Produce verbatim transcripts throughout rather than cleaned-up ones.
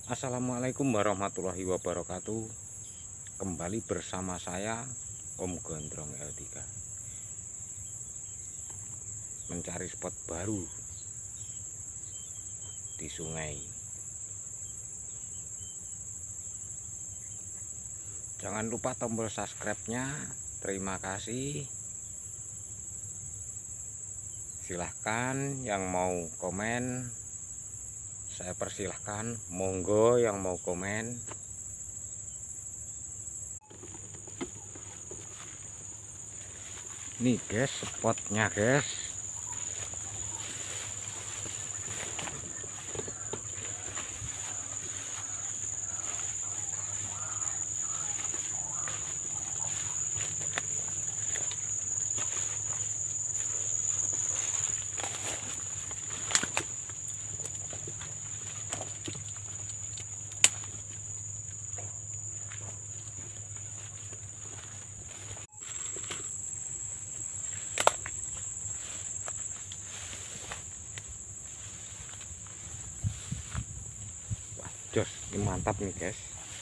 Assalamualaikum warahmatullahi wabarakatuh. Kembali bersama saya Om Gondrong L tiga, mencari spot baru di sungai. Jangan lupa tombol subscribe-nya. Terima kasih. Silahkan yang mau komen, saya persilahkan. Monggo yang mau komen. Nih guys, spotnya guys. Jos, ini mantap nih guys.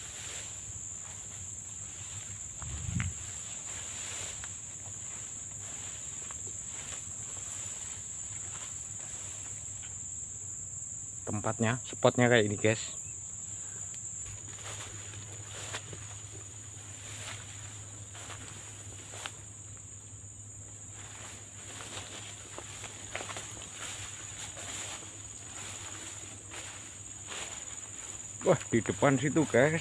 Tempatnya, spotnya kayak ini guys. Wah, di depan situ guys.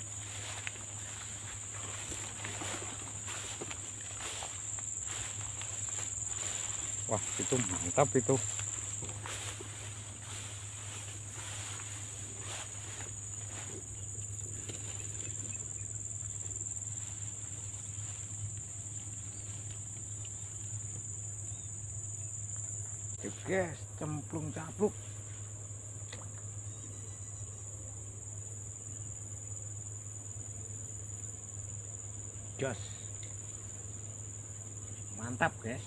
Wah, itu mantap itu. Oke guys, cemplung capluk. Jos, mantap guys.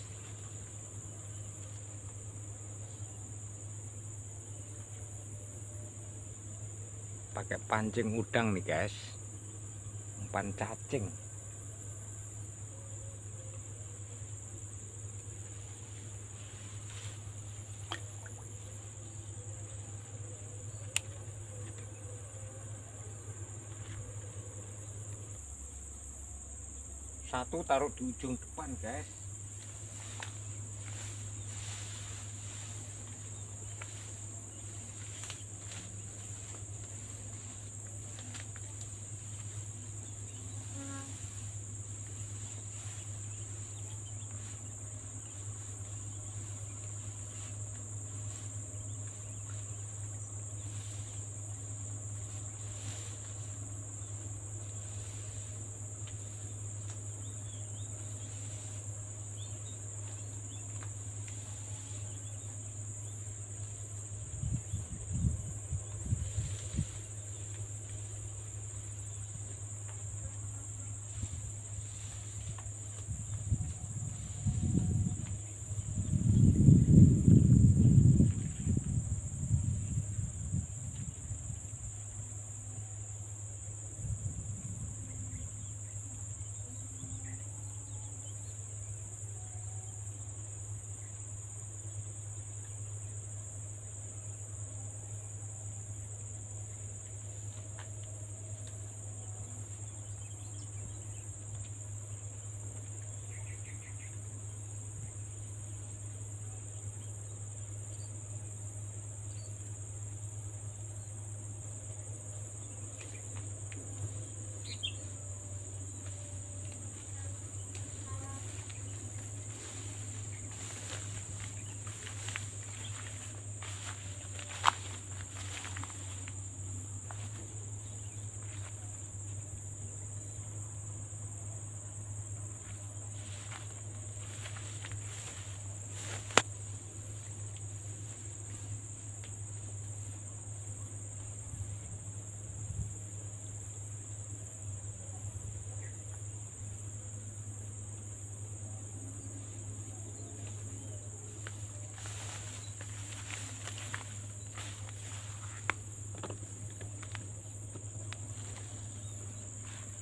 Pakai pancing udang nih guys, umpan cacing. Satu taruh di ujung depan guys.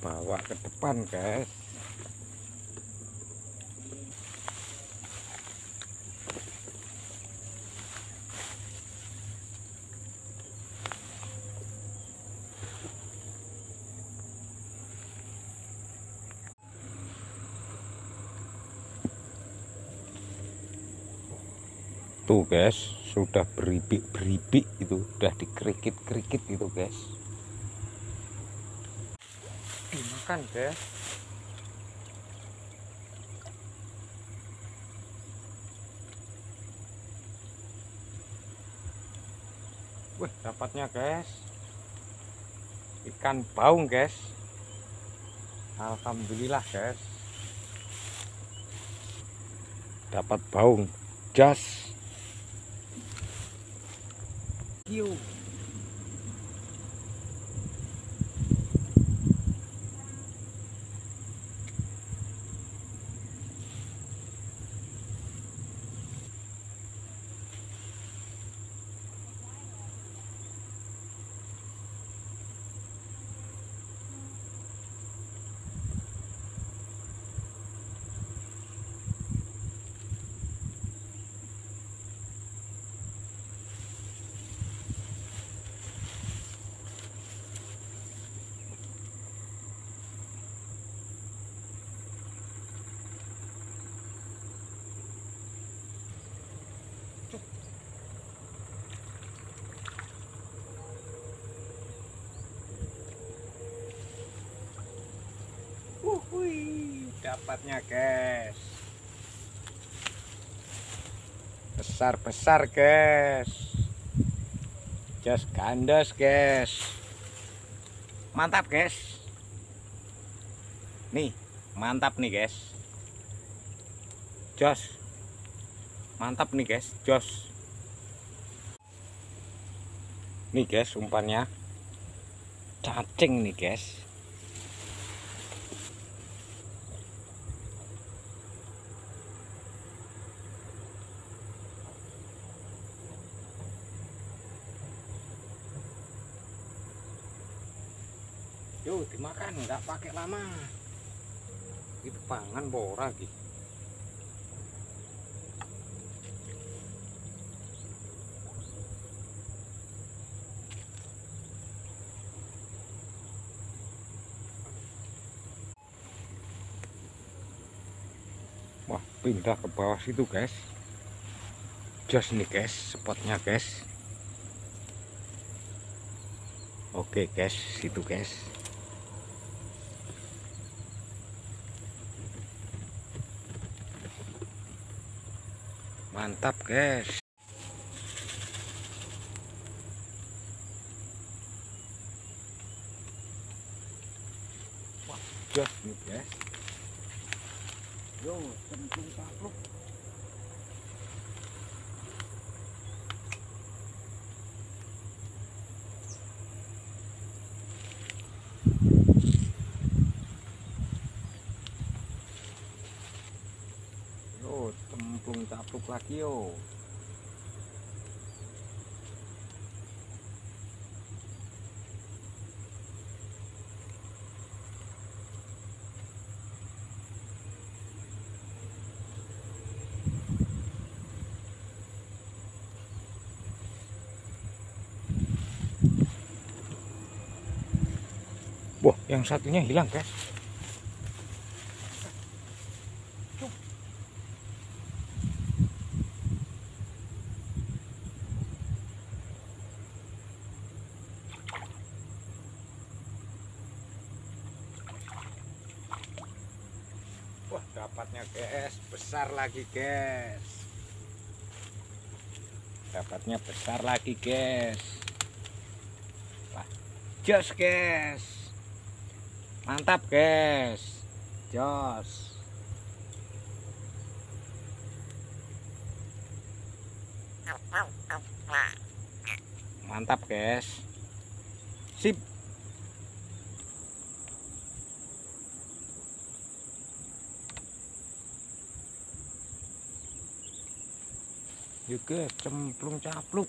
bawa ke depan guys. Tuh guys, sudah beribik-beribik itu, udah dikerikit-kerikit itu guys. Dimakan guys. Wih, dapatnya guys. Ikan baung guys. Alhamdulillah guys. Dapat baung jas. Yo. Wuhui, dapatnya guys. Besar-besar guys. Jas gandas guys. Mantap guys. Nih, mantap nih guys. Jos. Mantap nih guys, jos. Nih guys umpannya. Cacing nih guys. Yuk dimakan, nggak pakai lama. Itu pangan bora gitu. Wah, pindah ke bawah situ guys. Jos nih guys, spotnya guys. Oke guys, situ guys. Mantap guys. Wah, jos nih guys. Yo, cemplung tapluk. Yo, cemplung tapluk lagi yo. Wah, yang satunya hilang guys. Wah, dapatnya guys, besar lagi guys. Dapatnya besar lagi guys. Wah, jos guys. Mantap guys, jos. Mantap guys. Sip. Juga cemplung capluk.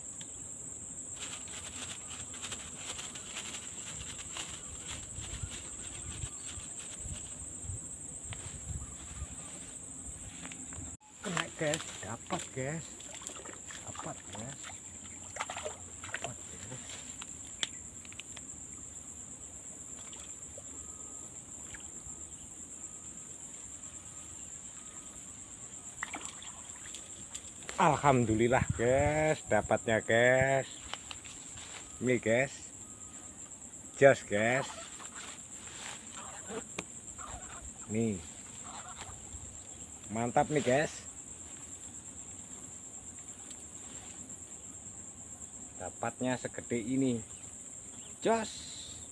guys, dapat guys, dapat guys, dapat guys. Alhamdulillah guys, dapatnya guys. Ini guys, jos guys. Nih, mantap nih guys. Dapatnya segede ini, jos.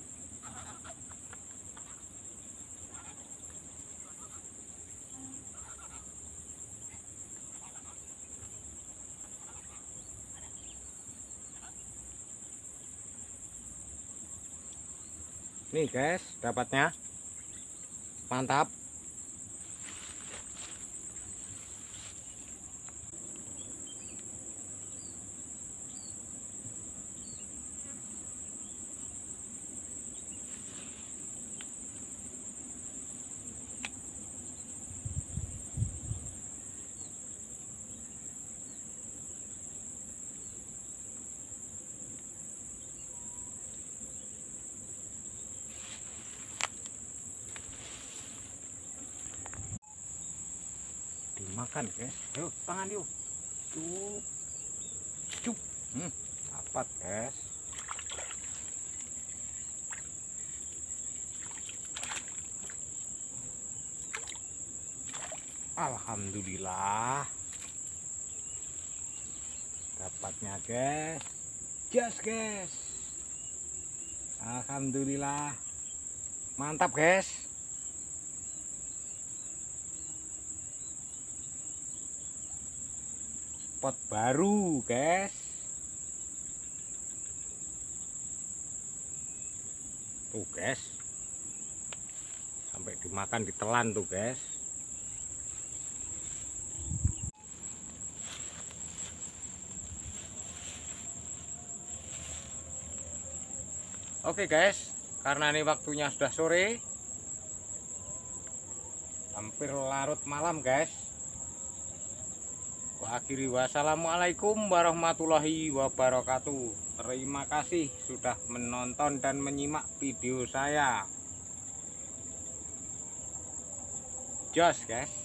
Nih guys, dapatnya mantap. Dimakan guys, yuk tangan yuk, cup cup. Hmm, dapat guys. Alhamdulillah dapatnya guys, jas guys. Alhamdulillah mantap guys. Spot baru guys. Tuh guys, sampai dimakan ditelan tuh guys. Oke guys, karena ini waktunya sudah sore, hampir larut malam guys. Akhiri wassalamualaikum warahmatullahi wabarakatuh. Terima kasih sudah menonton dan menyimak video saya. Jos guys.